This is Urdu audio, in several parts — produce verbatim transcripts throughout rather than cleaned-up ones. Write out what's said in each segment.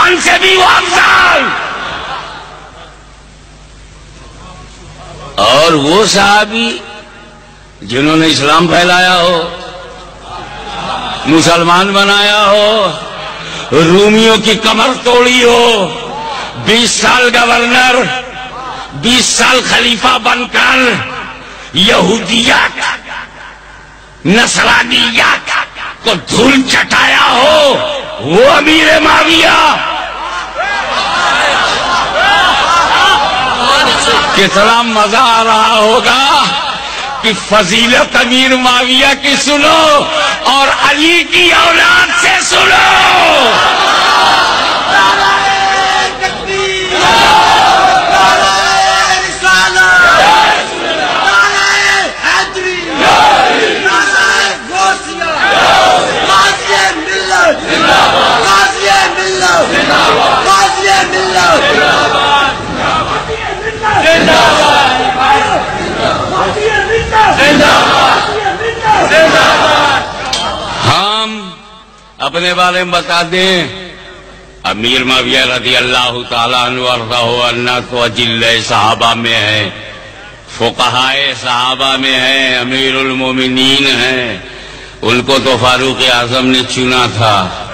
حسن سے بھی وہ افضل. اور وہ صحابی جنہوں نے اسلام پھیلایا ہو، مسلمان بنایا ہو، رومیوں کی کمر توڑی ہو، بیس سال گورنر، بیس سال خلیفہ بن کر یہودیت نصرانیت کو دھول چٹایا ہو، وہ امیر معاویہ. کتنا مزہ آ رہا ہوگا کہ فضیلت امیر معاویہ کی سنو اور علی کی اولاد سے سنو. ہم اپنے بارے میں بتا دیں، امیر معاویہ رضی اللہ تعالیٰ عنہ وارضاہ تو اجل صحابہ میں ہے، فقہائے صحابہ میں ہے، امیر المومنین ہیں. ان کو تو فاروق اعظم نے چنا تھا.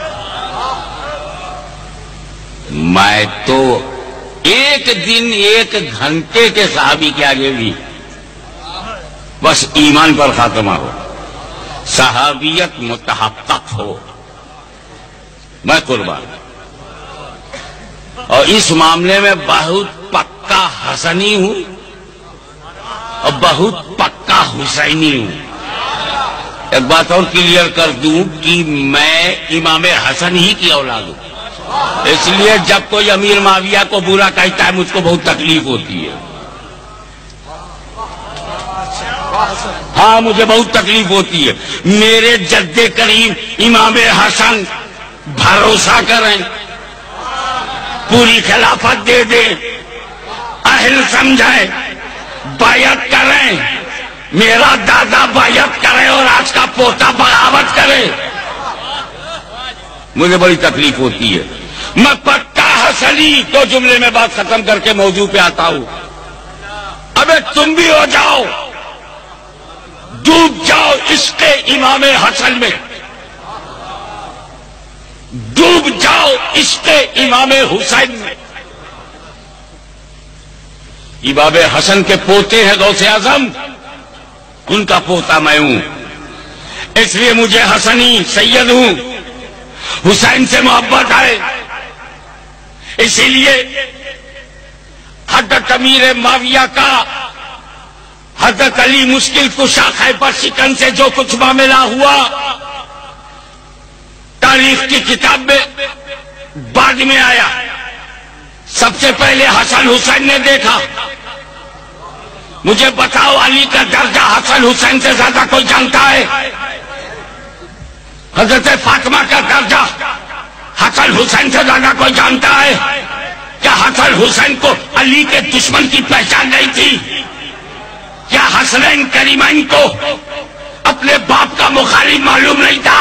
میں تو ایک دن ایک گھنٹے کے صحابی کے آگے بھی بس ایمان پر خاتمہ ہو، صحابیت متحقق ہو، میں قربان. اور اس معاملے میں بہت پکا حسنی ہوں اور بہت پکا حسینی ہوں. ایک بات اور کلیئر کر دوں کہ میں امام حسن ہی کی اولاد ہوں. اس لیے جب کوئی امیر معاویہ کو برا کہتا ہے مجھ کو بہت تکلیف ہوتی ہے. ہاں مجھے بہت تکلیف ہوتی ہے. میرے جد کریم امام حسن بھروسہ کریں، پوری خلافت دے دیں، اہل سمجھیں، بیعت کریں، میرا دادا بیعت کرے اور آج کا پوتا بغاوت کرے، مجھے بڑی تکلیف ہوتی ہے. میں پکا حسنی دو جملے میں بات ختم کر کے موضوع پہ آتا ہوں. ابے تم بھی ہو جاؤ، ڈوب جاؤ عشق امام حسن میں، ڈوب جاؤ عشق امام حسین میں. امام حسن کے پوتے ہیں غوث اعظم، ان کا پوتا میں ہوں، اس لیے مجھے حسنی سید ہوں. حسین سے محبت ہے، اسی لیے حضرت امیر معاویہ کا حضرت علی مشکل کشا خیبر شکن سے جو کچھ معاملہ ہوا تاریخ کی کتاب میں بعد میں آیا. سب سے پہلے حسن حسین نے دیکھا. مجھے بتاؤ علی کا درجہ حسن حسین سے زیادہ کوئی جانتا ہے؟ حضرت فاطمہ کا درجہ حسن حسین سے زیادہ کوئی جانتا ہے؟ کیا حسن حسین کو علی کے دشمن کی پہچان نہیں تھی؟ کیا حسنین کریمین کو اپنے باپ کا مخالف معلوم نہیں تھا؟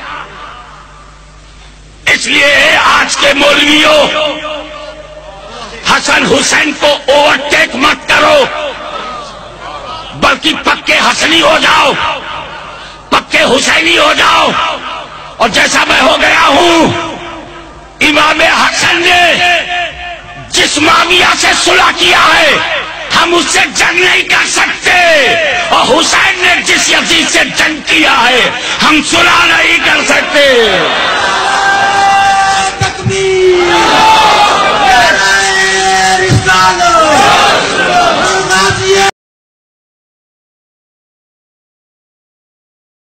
اس لیے آج کے مولویوں حسن حسین کو اوورٹیک مت کرو، بلکہ پکے حسنی ہو جاؤ، پکے حسینی ہو جاؤ. اور جیسا میں ہو گیا ہوں، امام حسن نے جس معاویہ سے صلح کیا ہے ہم اس سے جنگ نہیں کر سکتے، اور حسین نے جس یزید سے جنگ کیا ہے ہم صلح نہیں کر سکتے.